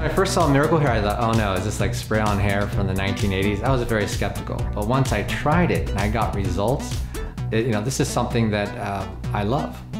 When I first saw Miracle Hair, I thought, oh no, is this like spray-on hair from the 1980s? I was very skeptical. But once I tried it and I got results, this is something that I love.